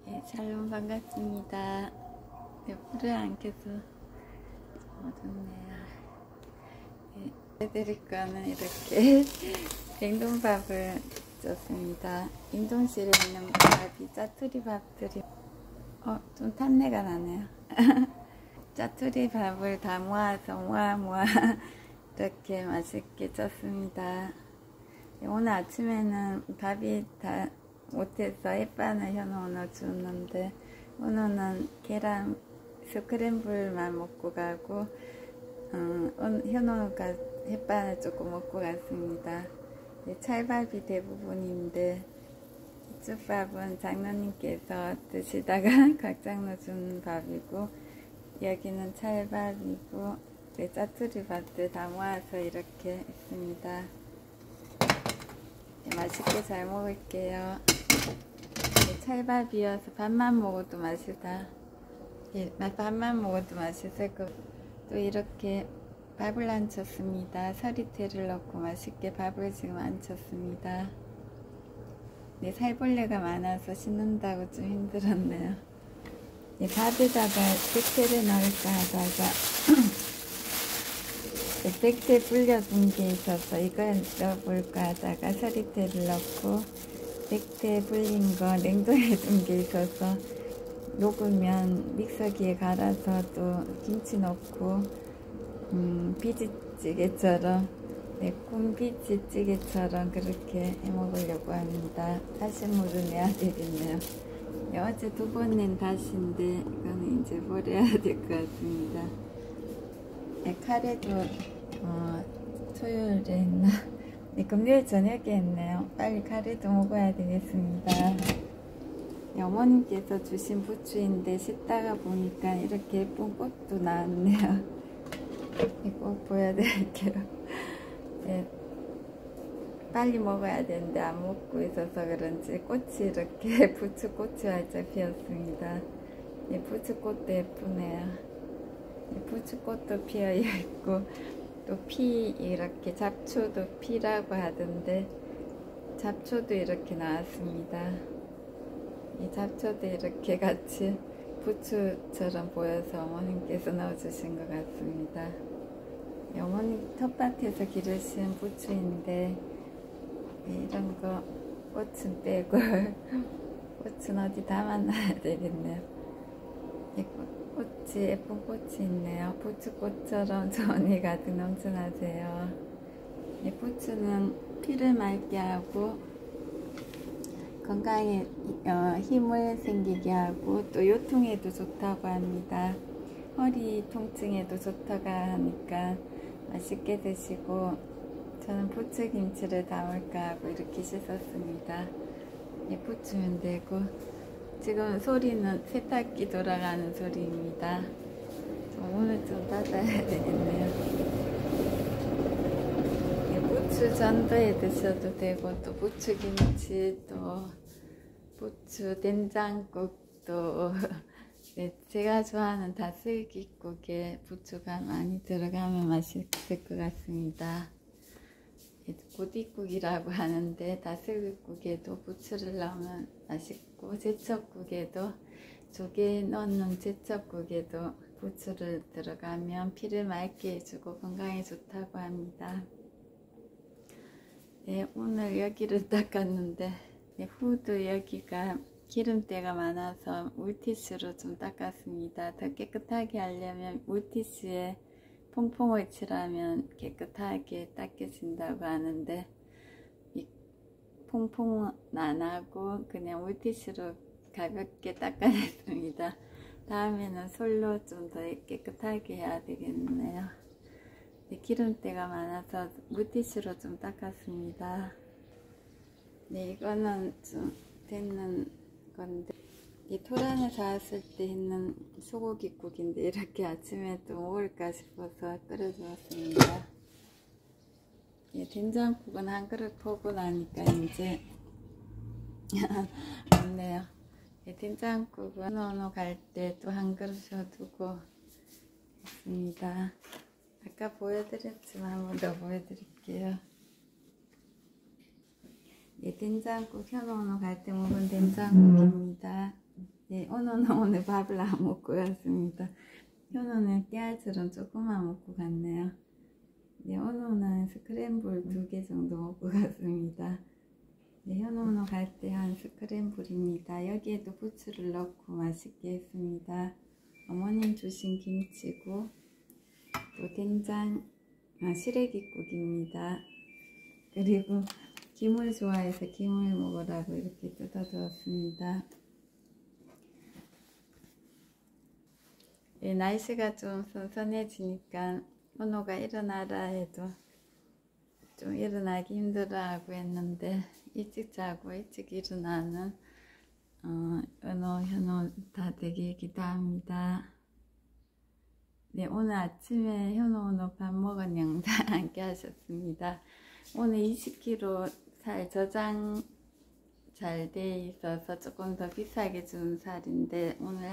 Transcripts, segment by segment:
네, 샬롬 반갑습니다. 네, 불을 안 켜서 어둡네요. 네, 해드릴 거는 이렇게 냉동밥을 줬습니다. 인동실에 있는 밥이 짜투리 밥들이 좀 탄내가 나네요. 짜투리 밥을 다 모아서 모아 이렇게 맛있게 쪘습니다. 오늘 아침에는 밥이 다 못해서 햇반을 현우 넣어주는데 오늘은 계란 스크램블만 먹고 가고 현우가 햇반을 조금 먹고 갔습니다. 찰밥이 대부분인데 이쪽밥은 장로님께서 드시다가 각장로 준 밥이고 여기는 찰밥이고 짜투리 밥들 다 모아서 이렇게 있습니다. 맛있게 잘 먹을게요. 찰밥이어서 밥만 먹어도 맛있다. 밥만 먹어도 맛있을 거. 또 이렇게 밥을 안쳤습니다. 서리태를 넣고 맛있게 밥을 지금 안쳤습니다. 살벌레가 많아서 씻는다고 좀 힘들었네요. 밥에다가 백태를 넣을까 하다가 백태 불려둔 게 있어서 이걸 넣어볼까 하다가 서리태를 넣고 백태 불린 거 냉동해 둔 게 있어서 녹으면 믹서기에 갈아서 또 김치 넣고 비지찌개처럼 매콤 비지찌개처럼 그렇게 해 먹으려고 합니다. 다시물을 내야 되겠네요. 어제 2번 낸 다시인데 이거는 이제 버려야 될 것 같습니다. 카레도 토요일에 했나? 금요일 저녁에 했네요. 빨리 카레도 먹어야 되겠습니다. 어머님께서 주신 부추인데 씻다가 보니까 이렇게 예쁜 꽃도 나왔네요. 꼭 보여드릴게요. 빨리 먹어야 되는데 안 먹고 있어서 그런지 꽃이 이렇게 부추꽃이 활짝 피었습니다. 부추꽃도 예쁘네요. 부추꽃도 피어있고 또 피 이렇게 잡초도 피라고 하던데 잡초도 이렇게 나왔습니다. 이 잡초도 이렇게 같이 부추처럼 보여서 어머님께서 넣어주신 것 같습니다. 어머님 텃밭에서 기르신 부추인데 이런 거 꽃은 빼고 꽃은 어디 담아놔야 되겠네요. 꽃이 예쁜 꽃이 있네요. 부추꽃처럼 정이 가득 넘쳐나세요. 부추는 피를 맑게 하고 건강에 힘을 생기게 하고 또 요통에도 좋다고 합니다. 허리 통증에도 좋다고 하니까 맛있게 드시고 저는 부추김치를 담을까 하고 이렇게 씻었습니다. 부추면 되고 지금 소리는 세탁기 돌아가는 소리입니다. 오늘 좀 닫아야 되겠네요. 부추 전도 해 드셔도 되고 또 부추김치 또 부추 된장국도 제가 좋아하는 다슬기국에 부추가 많이 들어가면 맛있을 것 같습니다. 고디국이라고 하는데 다슬기국에도 부추를 넣으면 맛있고 제첩국에도 조개 넣는 제첩국에도 부추를 들어가면 피를 맑게 해주고 건강에 좋다고 합니다. 오늘 여기를 닦았는데 후드 여기가 기름때가 많아서 물티슈로 좀 닦았습니다. 더 깨끗하게 하려면 물티슈에 퐁퐁을 칠하면 깨끗하게 닦여진다고 하는데 이 퐁퐁은 안 하고 그냥 물티슈로 가볍게 닦아냈습니다. 다음에는 솔로 좀 더 깨끗하게 해야 되겠네요. 기름때가 많아서 물티슈로 좀 닦았습니다. 이거는 좀 됐는 건데 이 토란을 사왔을 때 있는 소고기국인데 이렇게 아침에 또 먹을까 싶어서 끓여주었습니다. 된장국은 한 그릇 보고 나니까 이제 없네요. 된장국은 어느 갈 때 또 한 그릇 셔두고 있습니다. 아까 보여드렸지만 한 번 더 보여드릴게요. 된장국 현우는 갈 때 먹은 된장국입니다. 오늘은 오늘 밥을 안 먹고 갔습니다. 현우는 깨알처럼 조금만 먹고 갔네요. 네, 오늘은 스크램블 2개 정도 먹고 갔습니다. 네, 현우는 갈 때 한 스크램블입니다. 여기에도 부추를 넣고 맛있게 했습니다. 어머님 주신 김치고 또 된장, 시래기국입니다. 그리고 김을 좋아해서 김을 먹으라고 이렇게 뜯어두었습니다. 네, 날씨가 좀 선선해지니까 현우가 일어나라 해도 좀 일어나기 힘들어하고 했는데 일찍 자고 일찍 일어나는 현우 다 되길 기도합니다. 네, 오늘 아침에 현우 밥 먹은 영상 함께 하셨습니다. 오늘 20kg 살 저장 잘 돼 있어서 조금 더 비싸게 준 살인데 오늘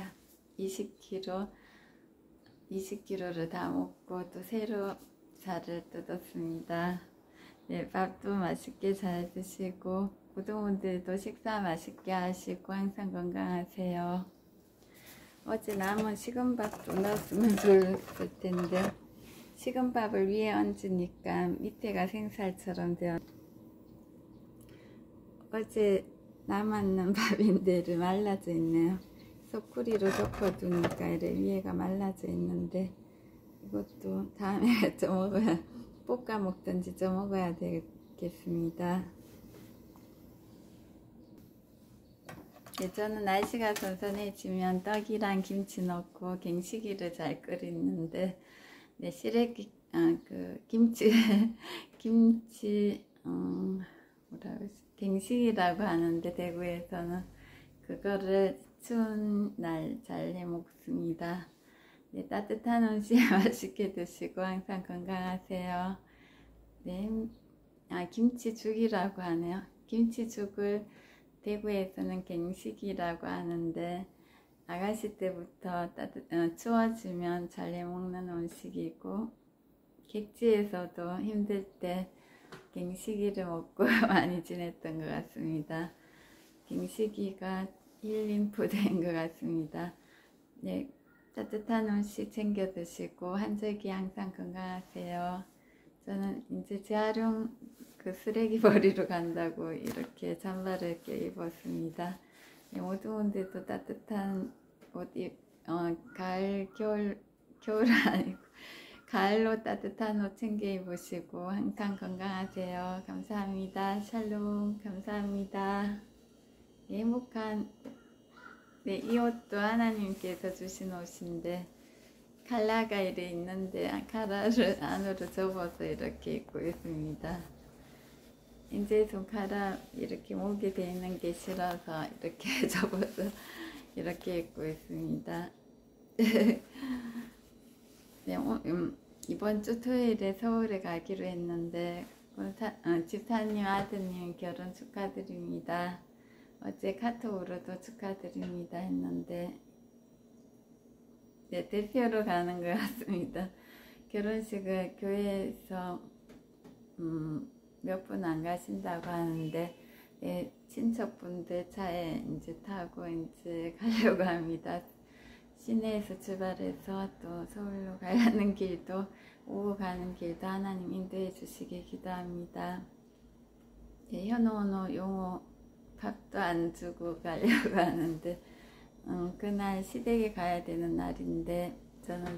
20kg를 다 먹고 또 새로 살을 뜯었습니다. 네, 밥도 맛있게 잘 드시고 구독분들도 식사 맛있게 하시고 항상 건강하세요. 어제 남은 식은밥도 넣었으면 좋았을 텐데 식은밥을 위에 얹으니까 밑에가 생살처럼 되어 어제 남았는 밥인데를 말라져 있네요. 소쿠리로 덮어두니까 이래 위에가 말라져 있는데 이것도 다음에 좀 먹어야 볶아 먹든지 좀 먹어야 되겠습니다. 네, 저는 날씨가 선선해지면 떡이랑 김치 넣고 갱식이를 잘 끓이는데 네, 시래기 김치 갱식이라고 하는데 대구에서는 그거를 추운 날 잘 해 먹습니다. 네, 따뜻한 음식 맛있게 드시고 항상 건강하세요. 네, 김치죽이라고 하네요. 김치죽을 대구에서는 갱식이라고 하는데 아가씨 때부터 추워지면 잘 해먹는 음식이고 객지에서도 힘들 때 갱식이를 먹고 많이 지냈던 것 같습니다. 갱식이가 힐링푸드인 것 같습니다. 네, 따뜻한 음식 챙겨 드시고 한절기 항상 건강하세요. 저는 이제 재활용 쓰레기 버리러 간다고 이렇게 잠바를 이렇게 입었습니다. 네, 모든 분들도 따뜻한 옷 가을, 겨울 아니고 가을로 따뜻한 옷 챙겨 입으시고 항상 건강하세요. 감사합니다. 샬롬. 감사합니다. 네, 행복한 네, 이 옷도 하나님께서 주신 옷인데 칼라가 이래 있는데 카라를 안으로 접어서 이렇게 입고 있습니다. 이제 손가락 이렇게 목에 돼 있는 게 싫어서 이렇게 접어서 이렇게 입고 있습니다. 네, 이번 주 토요일에 서울에 가기로 했는데 집사님 아드님 결혼 축하드립니다. 어제 카톡으로도 축하드립니다 했는데 네, 대표로 가는 것 같습니다. 결혼식을 교회에서 몇 분 안 가신다고 하는데 예, 친척분들 차에 이제 타고 이제 가려고 합니다. 시내에서 출발해서 또 서울로 가는 길도 오고 가는 길도 하나님 인도해 주시길 기도합니다. 예, 현호 용호 밥도 안 주고 가려고 하는데 그날 시댁에 가야 되는 날인데 저는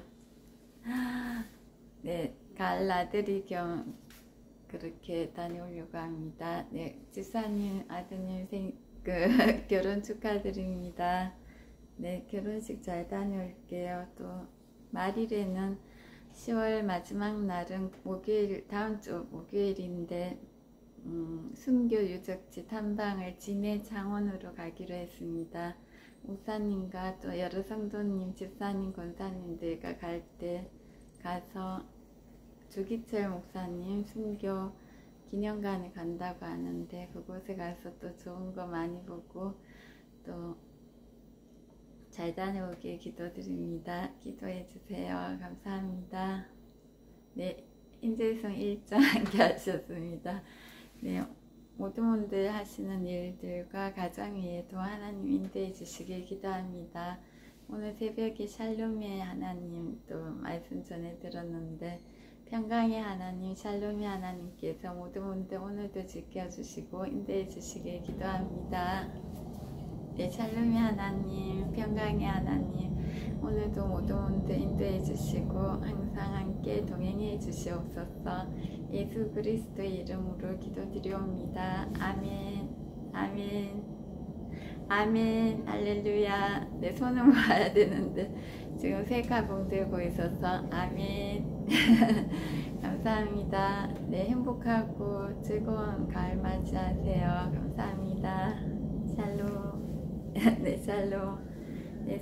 네, 가을 나들이 겸 그렇게 다녀오려고 합니다. 네, 집사님 아드님 결혼 축하드립니다. 네, 결혼식 잘 다녀올게요. 또 말일에는 10월 마지막 날은 목요일, 다음 주 목요일인데 순교 유적지 탐방을 진해 창원으로 가기로 했습니다. 목사님과 또 여러 성도님, 집사님, 권사님들과 갈 때 가서 주기철 목사님 순교 기념관에 간다고 하는데 그곳에 가서 또 좋은 거 많이 보고 또 잘 다녀오길 기도드립니다. 기도해 주세요. 감사합니다. 네, 인재성 일정 함께 하셨습니다. 네, 모든 분들 하시는 일들과 가정 위에도 하나님 인도해 주시길 기도합니다. 오늘 새벽에 샬롬의 하나님 또 말씀 전해 들었는데 평강의 하나님, 샬롬의 하나님께서 모든 분들 오늘도 지켜주시고 인도해 주시길 기도합니다. 네, 샬롬의 하나님, 평강의 하나님, 오늘도 모든 분들 인도해 주시고 항상 함께 동행해 주시옵소서. 예수 그리스도의 이름으로 기도드리옵니다. 아멘, 아멘, 아멘, 할렐루야. 내 손을 모아야 되는데 지금 셀카봉 들고 있어서 아멘. 감사합니다. 네, 행복하고 즐거운 가을 맞이하세요. 감사합니다. 샬롬. 네, 샬롬. 네,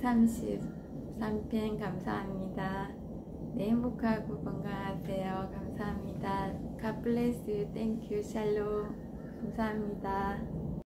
433편 감사합니다. 네, 행복하고 건강하세요. 감사합니다. God bless you. Thank you. 샬롬. 감사합니다.